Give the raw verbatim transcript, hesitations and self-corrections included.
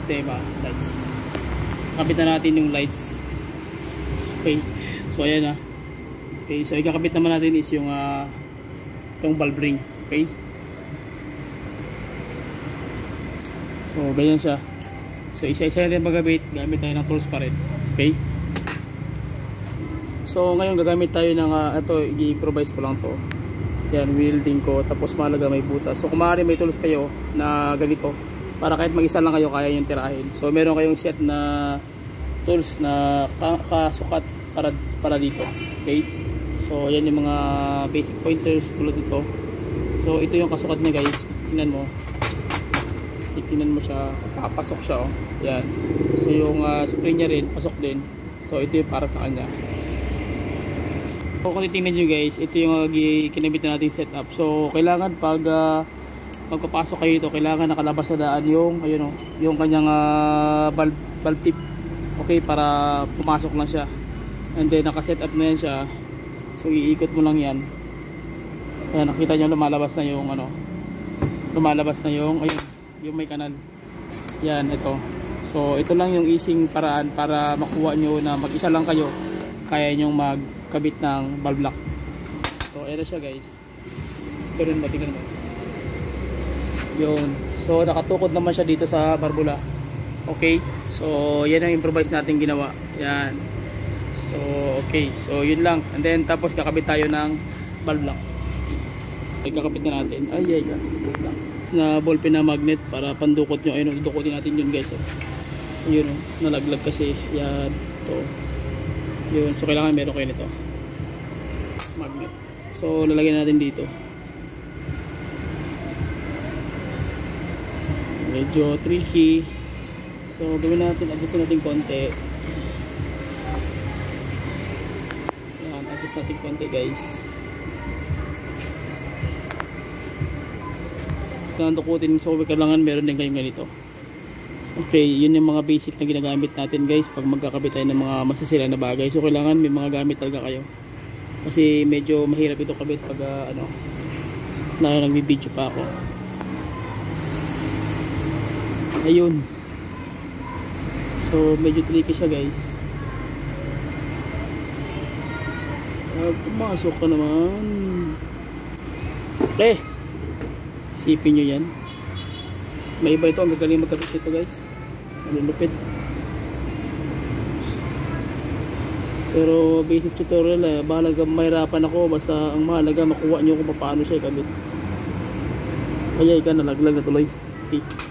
sistema, lights. Kakabit na natin yung lights. Okay, so ayan na. Okay, so ikakabit naman natin is yung uh, itong valve ring. Okay, so ganyan siya. So isa-isa natin magkabit, gamit tayo ng tools pa rin. Okay, so ngayon gagamit tayo ng uh, ito, i-improvise ko lang to. Yan, welding ko, tapos mahalaga may butas. So kung maaari may tools kayo na ganito, para kahit mag-isa lang kayo kaya yung tirahin. So meron kayong set na tools na kasukat para, para dito. Okay, so yan yung mga basic pointers tulad dito. So ito yung kasukat niya guys, tingnan mo. Tingnan mo siya, papasok siya oh. Yan, so yung uh, spring niya rin, pasok din. So ito yung para sa kanya. So kung titingnan nyo guys, ito yung uh, kinabit na nating setup. So kailangan pag uh, pagpapasok kayo ito, kailangan nakalabas sa daan yung ayun oh, yung kanyang uh, valve, valve tip. Okay, para pumasok lang siya. And then naka-set up na yan siya. So iikot mo lang yan. Ayan, nakita nyo lumalabas na yung ano, lumalabas na yung ayun, yung may kanal. Yan, ito. So ito lang yung easing paraan para makuha nyo na mag-isa lang kayo, kaya nyo magkabit ng valve lock. So ayan na siya guys. Pero rin matignan mo yun. So nakatukod naman siya dito sa barbula. Okay, so yan ang improvise natin ginawa. Yan. So okay, so yun lang. And then tapos kakabit tayo ng valve lock. Okay, kakabit na natin. Ay ay ay na ballpen na magnet para pandukot nyo. Ayun, dudukotin natin yun guys oh. Yun oh, nalaglag kasi. Yan, to yun, so kailangan meron kayo nito magnet. So lalagyan natin dito. Medyo tricky. So gawin natin, adjust natin konti. Yan, adjust natin konti guys. So nandukutin, so kailangan meron din kayong ganito. Okay, yun yung mga basic na ginagamit natin guys pag magkakabit tayo ng mga masisira na bagay. So kailangan may mga gamit talaga kayo, kasi medyo mahirap ito kabit pag uh, ano, na nagbi-video pa ako. Ayun, so medyo tricky siya guys. Uh, pumasok ka naman. Okay, isipin nyo yan. May iba ito, ang gagaling magkabit ito guys, malulupit. Pero basic tutorial eh, mahalaga mahirapan ako, basta ang mahalaga makuha nyo kung paano siya ikabit. Kaya ika nalaglag na tuloy. Okay.